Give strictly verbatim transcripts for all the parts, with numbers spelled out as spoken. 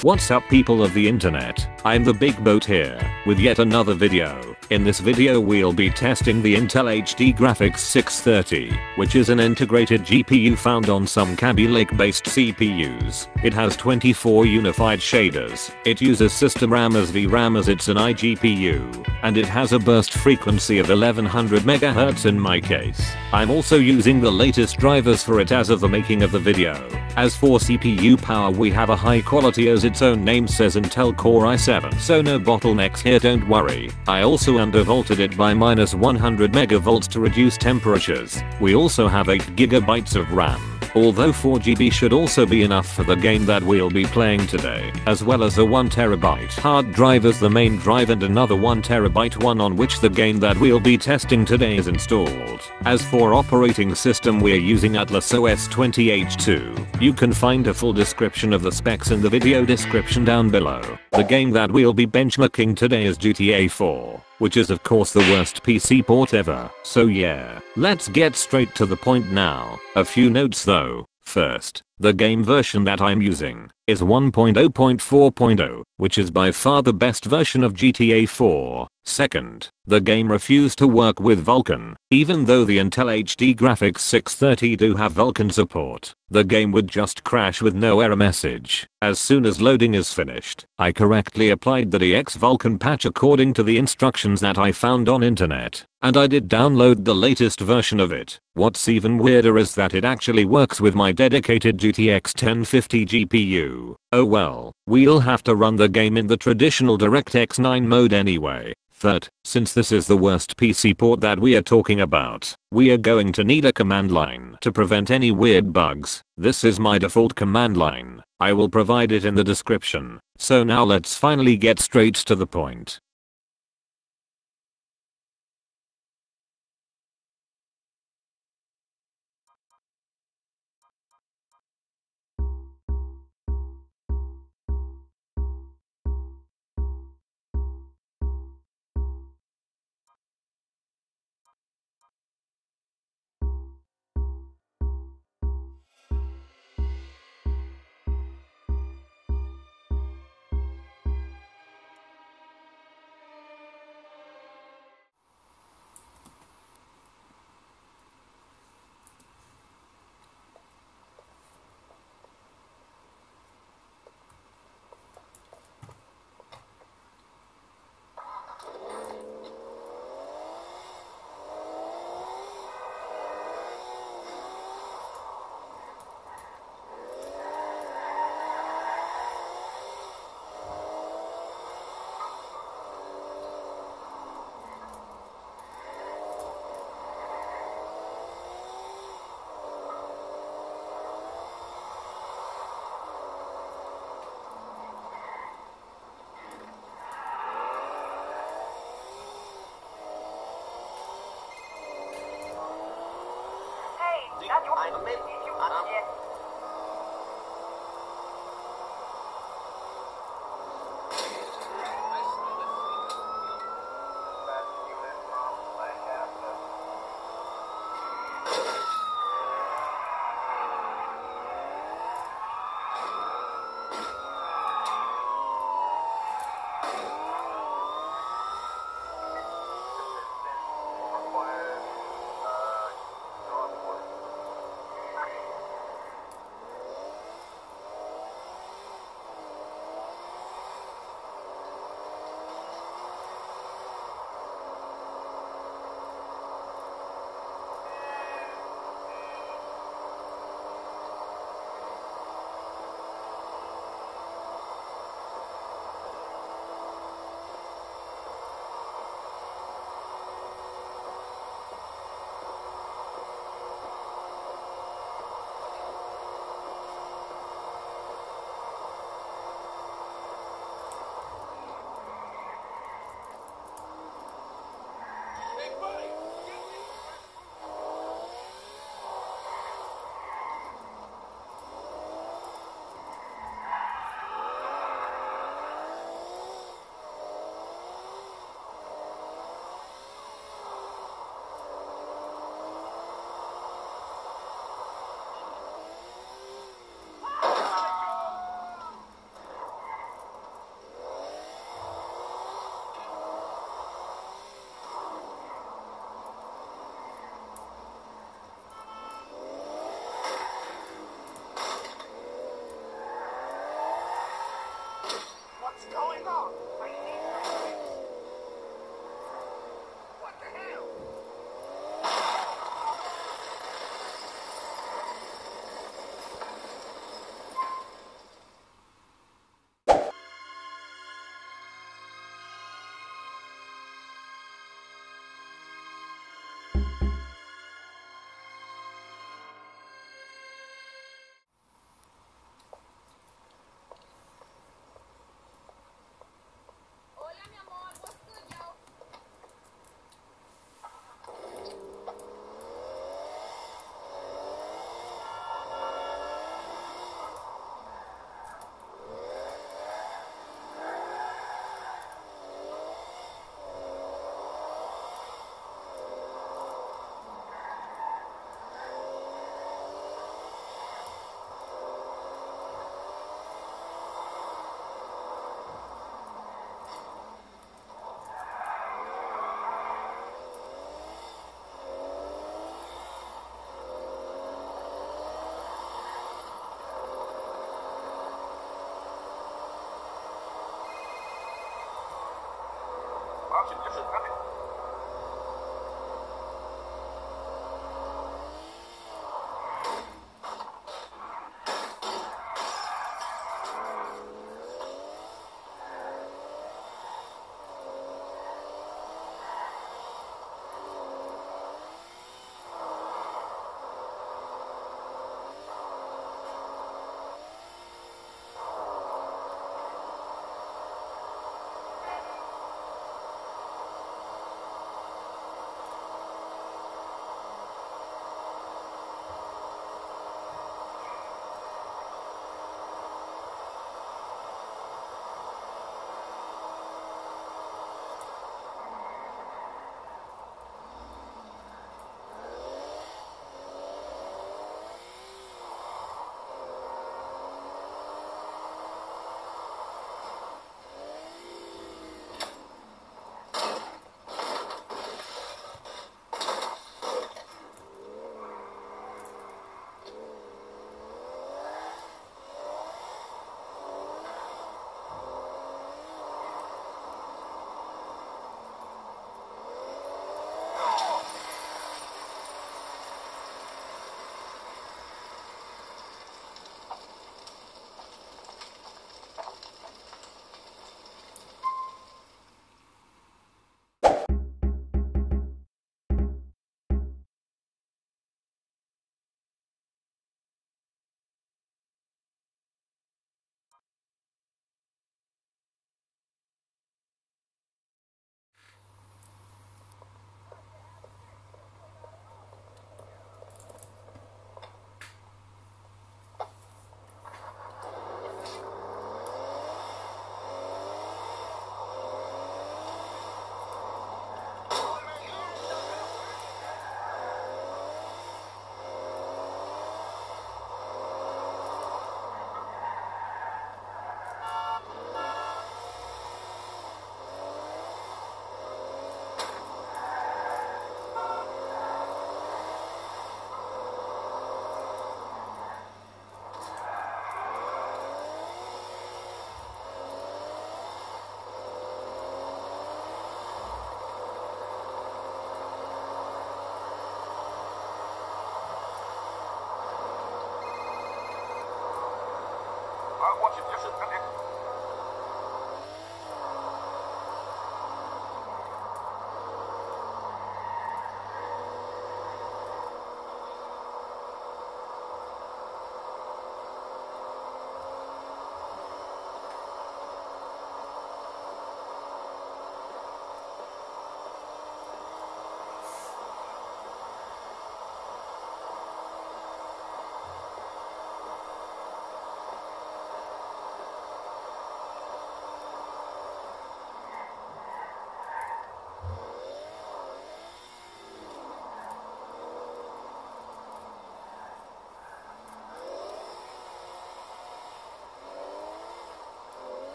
What's up people of the internet, I'm the Big Boat here, with yet another video. In this video we'll be testing the Intel H D Graphics six thirty, which is an integrated G P U found on some Kaby Lake based C P Us. It has twenty-four unified shaders, it uses system RAM as V RAM as it's an iGPU, and it has a burst frequency of eleven hundred megahertz in my case. I'm also using the latest drivers for it as of the making of the video. As for C P U power, we have a high quality as its own name says Intel Core i seven, so no bottlenecks here, don't worry. I also undervolted it by minus one hundred megavolts to reduce temperatures. We also have eight gigabytes of RAM. Although four gigabytes should also be enough for the game that we'll be playing today, as well as a one terabyte hard drive as the main drive and another one terabyte one on which the game that we'll be testing today is installed. As for operating system, we're using Atlas O S twenty H two. You can find a full description of the specs in the video description down below. The game that we'll be benchmarking today is G T A four, which is of course the worst P C port ever. So yeah, let's get straight to the point now. A few notes though. First, the game version that I'm using is one point oh point four point oh, which is by far the best version of G T A four. Second, the game refused to work with Vulkan, even though the Intel H D Graphics six thirty do have Vulkan support. The game would just crash with no error message. As soon as loading is finished, I correctly applied the D X Vulkan patch according to the instructions that I found on internet, and I did download the latest version of it. What's even weirder is that it actually works with my dedicated G T X ten fifty G P U. Oh well, we'll have to run the game in the traditional DirectX nine mode anyway. Third, since this is the worst P C port that we are talking about, we are going to need a command line to prevent any weird bugs. This is my default command line. I will provide it in the description. So now let's finally get straight to the point. Eine Mail, die ich an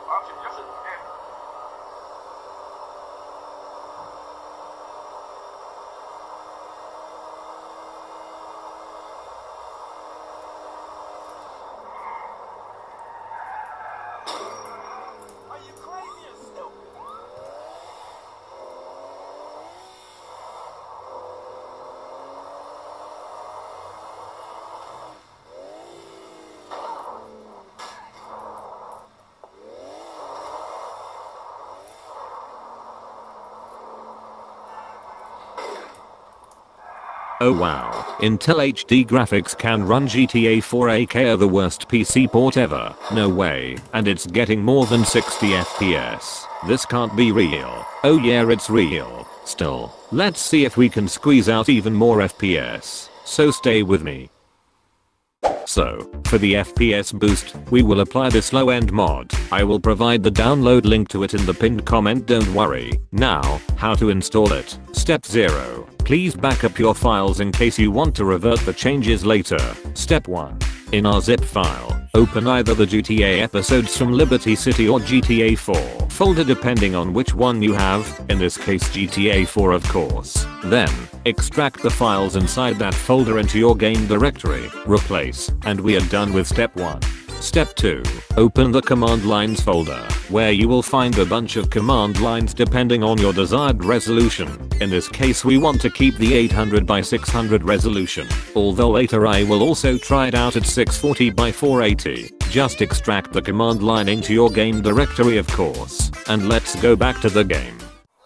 Oh wow, Intel H D graphics can run G T A four A K, the worst P C port ever, no way, and it's getting more than sixty F P S. This can't be real. Oh yeah, it's real. Still, let's see if we can squeeze out even more F P S, so stay with me. So, for the F P S boost, we will apply this low-end mod. I will provide the download link to it in the pinned comment, don't worry. Now, how to install it. Step zero. Please back up your files in case you want to revert the changes later. Step one. In our zip file, open either the G T A episodes from Liberty City or G T A four folder depending on which one you have, in this case G T A four of course. Then, extract the files inside that folder into your game directory, replace, and we are done with step one. Step two. Open the command lines folder, where you will find a bunch of command lines depending on your desired resolution. In this case we want to keep the eight hundred by six hundred resolution, although later I will also try it out at six forty by four eighty. Just extract the command line into your game directory of course, and let's go back to the game.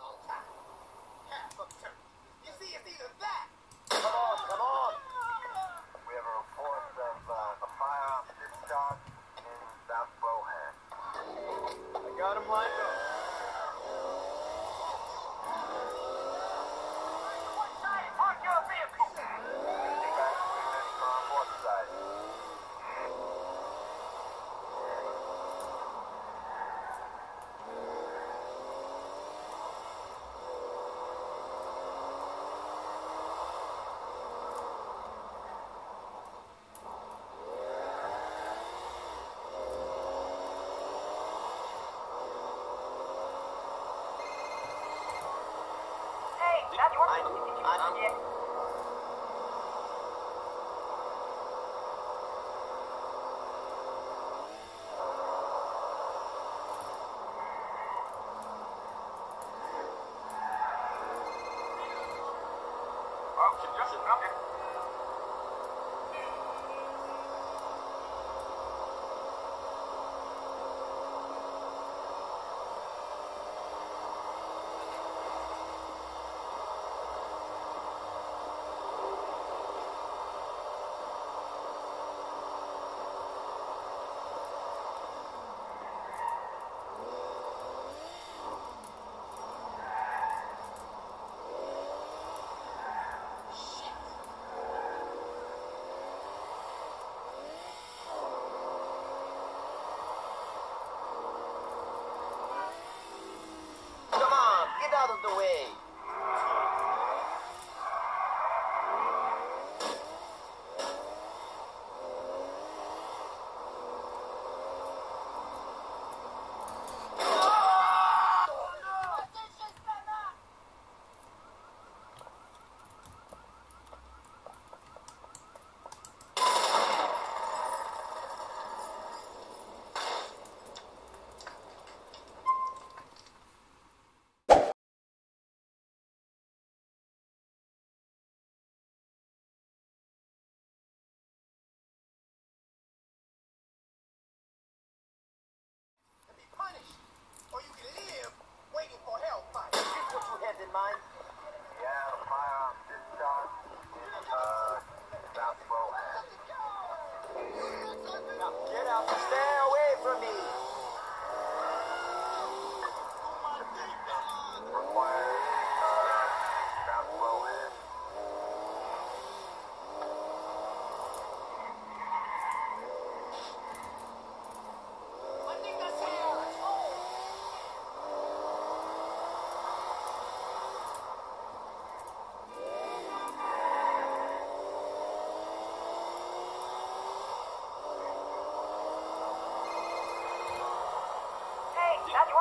Got him lined up. Park your vehicle. That's what I, I, yeah.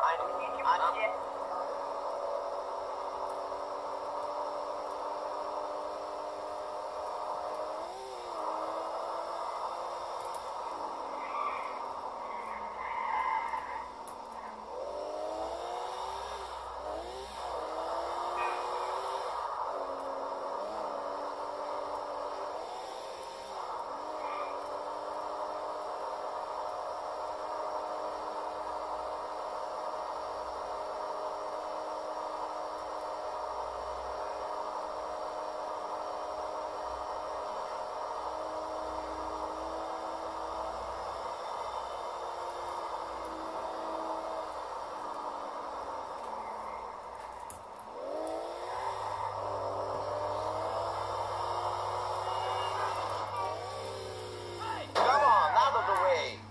Yeah. Come on, out of the way.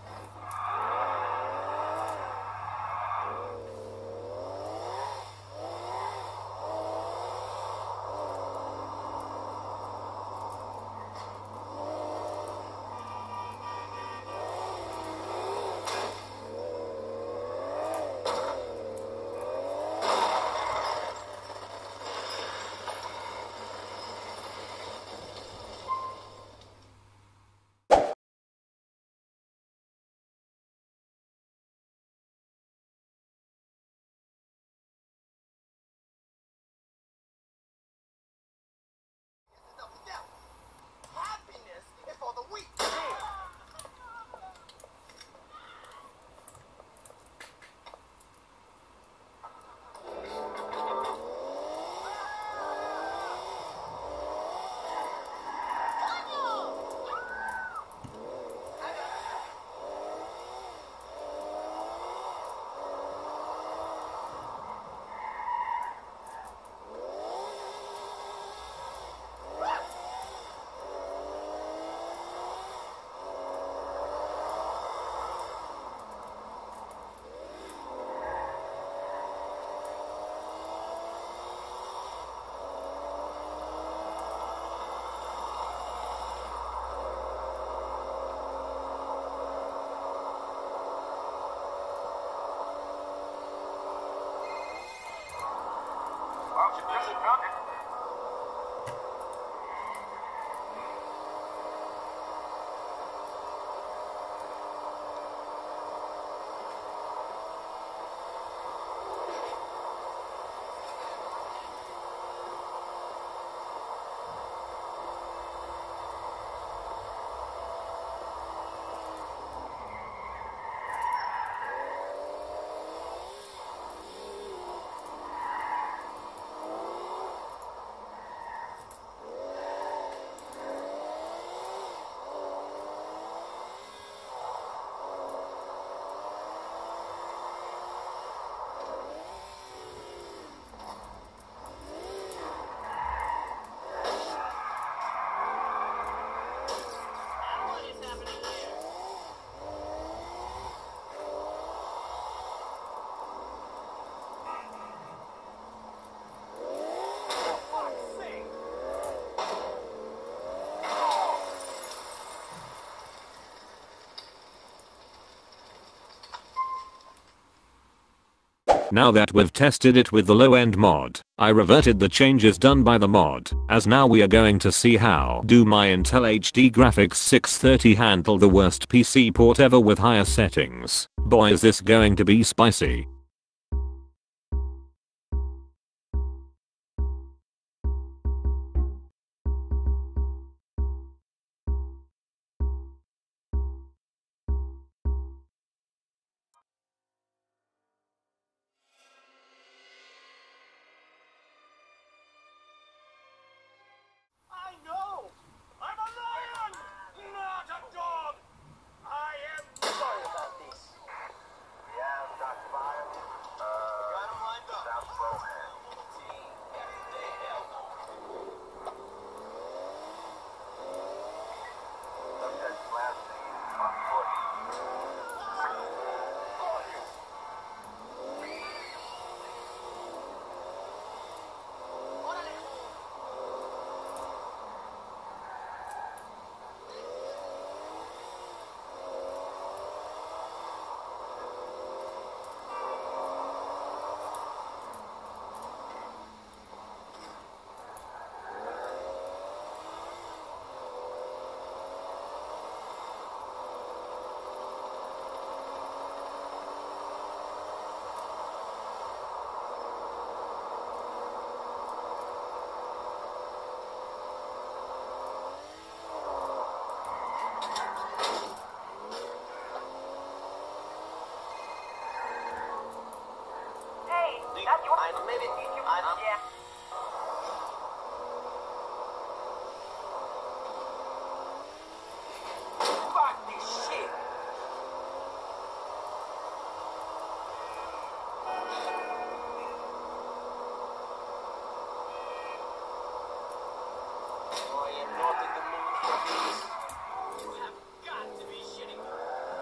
Happiness is for the weak. Now that we've tested it with the low-end mod, I reverted the changes done by the mod, as now we are going to see how do my Intel H D Graphics six thirty handle the worst P C port ever with higher settings. Boy, is this going to be spicy. I know. I'm a lion, not a dog. I am sorry about this. Yeah, Doctor Byron. I maybe I um, Yeah. fuck this shit. Oh, you're not in the mood for this. You have got to be shitting me.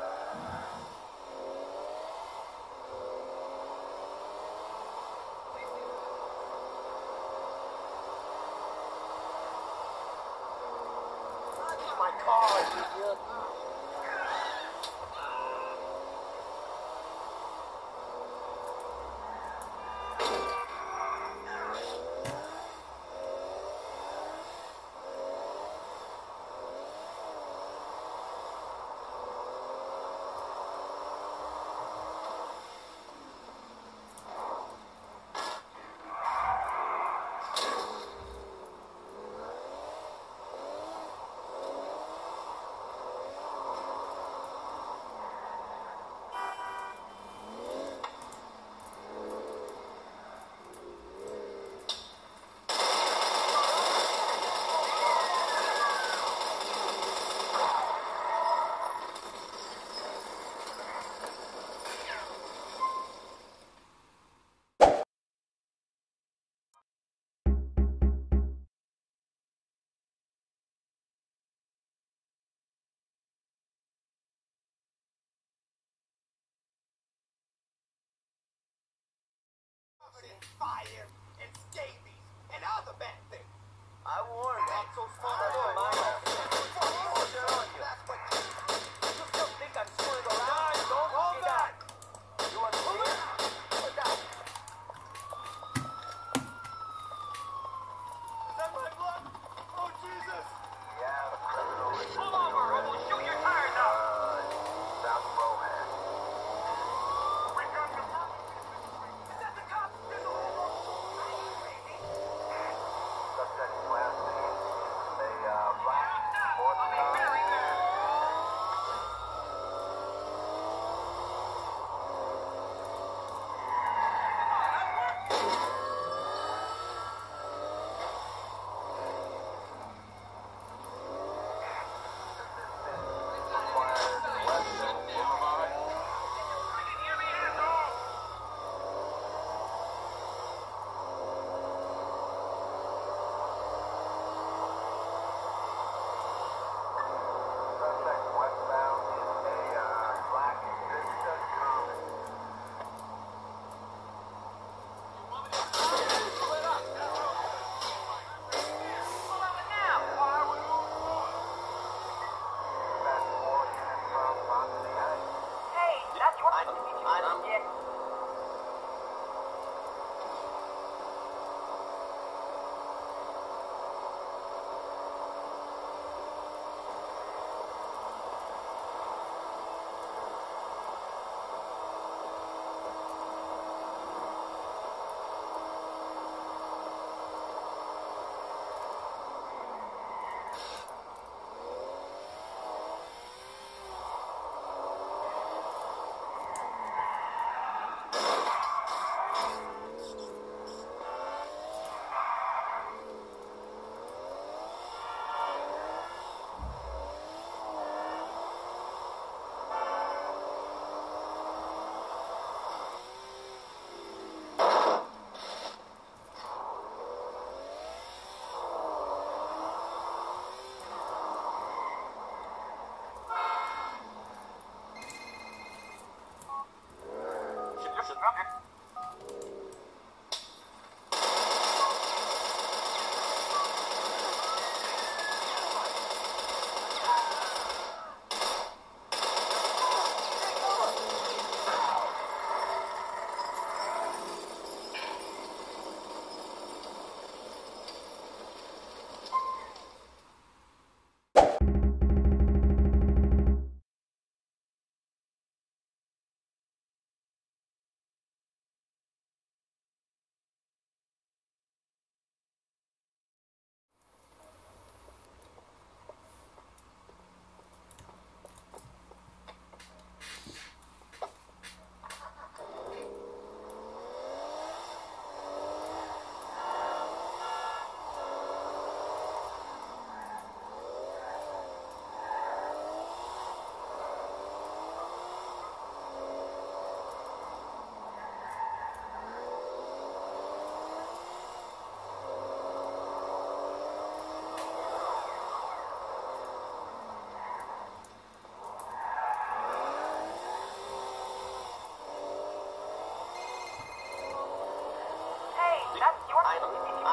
That's my car, idiot. Fire and scabies and other bad things. I warned you. I'm so smart. I don't mind. That's what you You still think I'm screwing around? Don't hold that. You want to see it? Put that. Is that my blood? Oh, Jesus. Yeah, the criminal is... Pull over or we'll shoot your tires out. South Rohan. We got the Is that the cop? Subject class name is a uh, black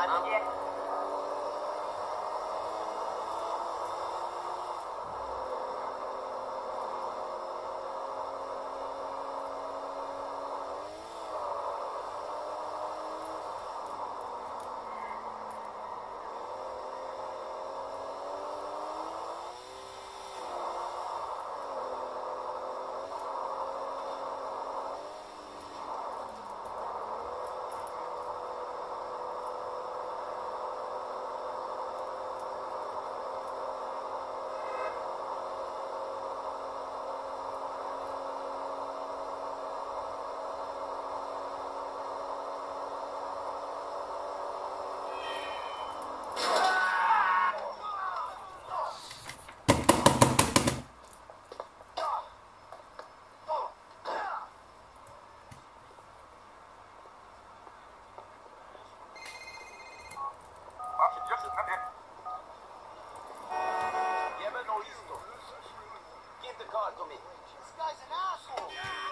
Give the car to me. This guy's an asshole.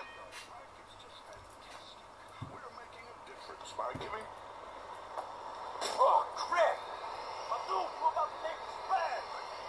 We're making a difference by giving. Oh, crap! Manu, you about to make this bad.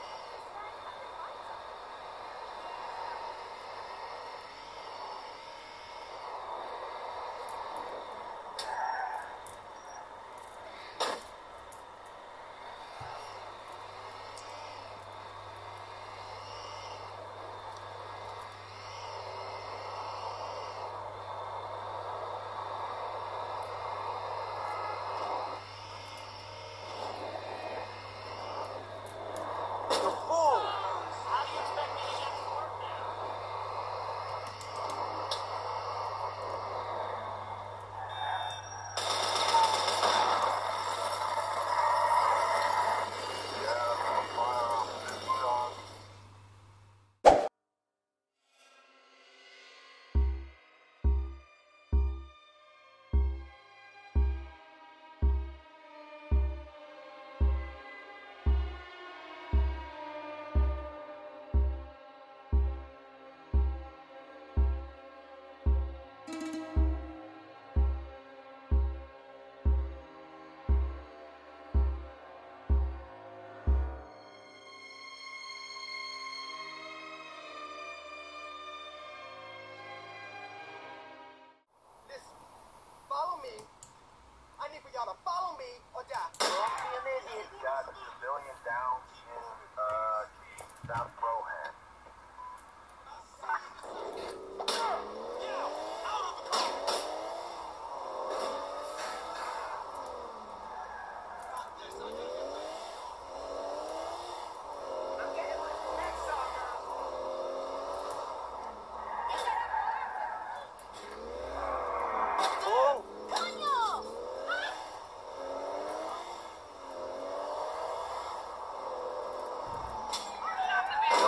Y'all to follow me or die. Don't be an idiot. Got a civilian down in uh, South Brohan. Hurry up,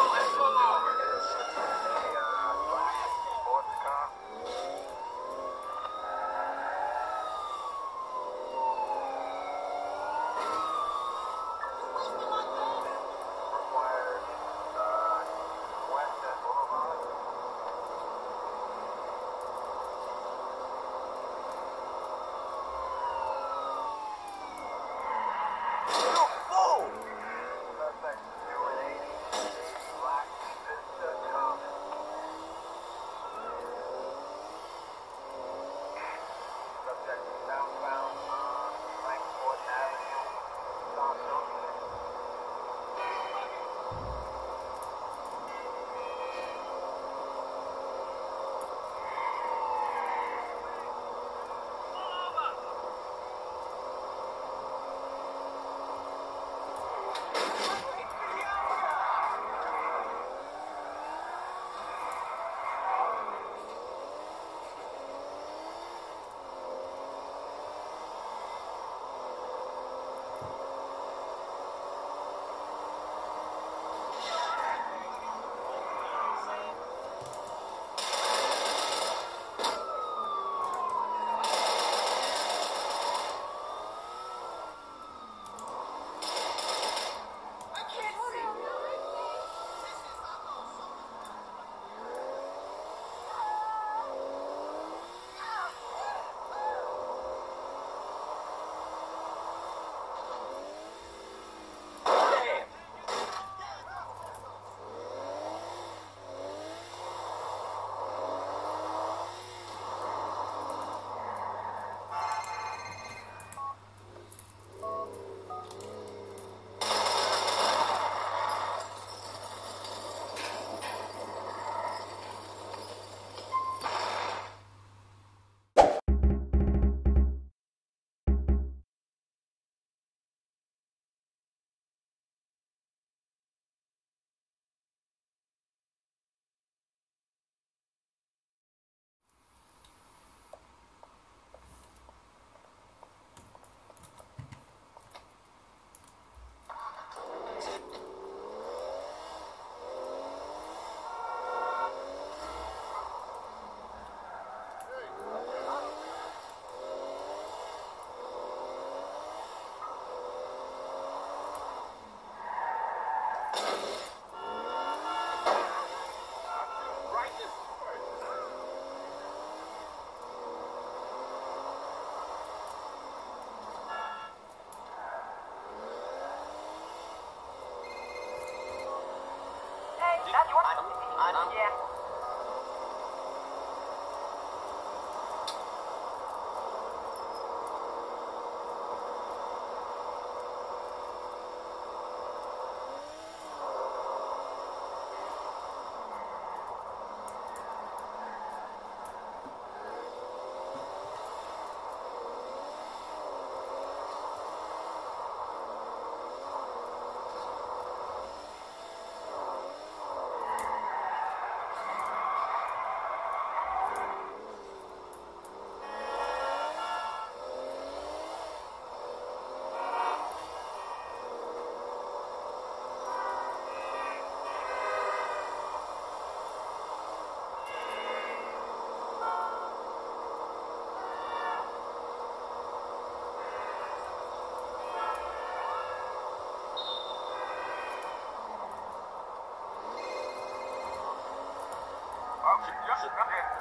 That's what I'm, I'm, yeah. Yes, okay.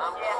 I'm yeah.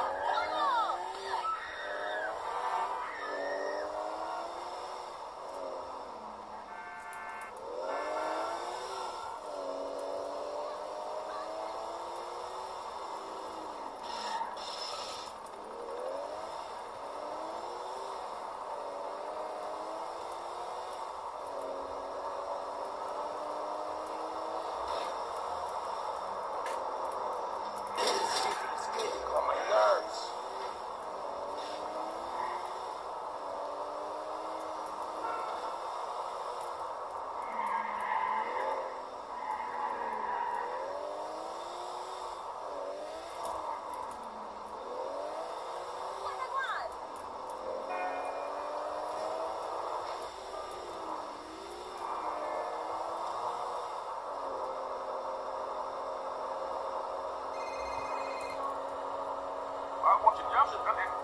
I want you to jump it.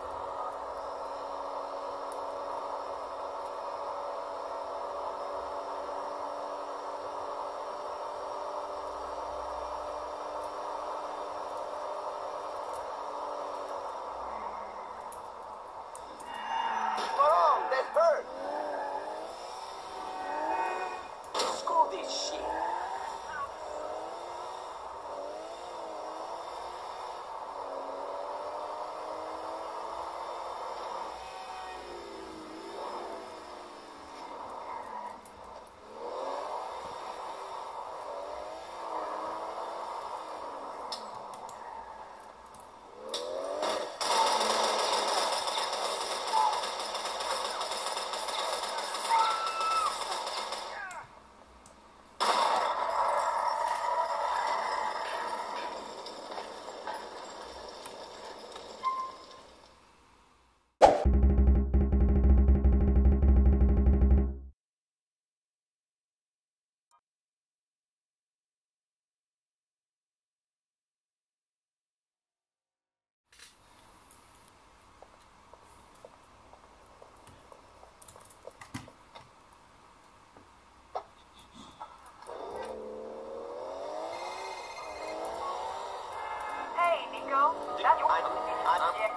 Mom, that hurt. Screw this shit. Hey, Nico. That's I, I, I, yeah.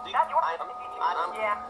Not your... I'm... I'm... Yeah.